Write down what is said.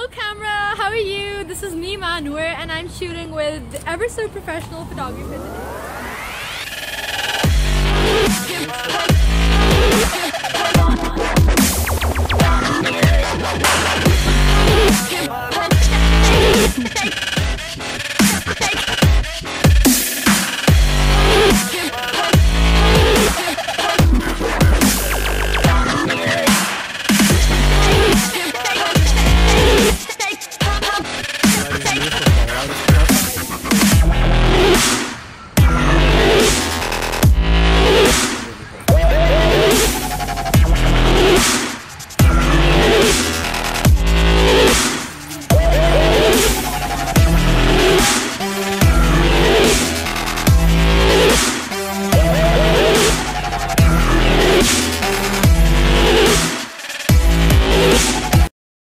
Hello camera, how are you? This is me Manur and I'm shooting with ever so professional photographer today.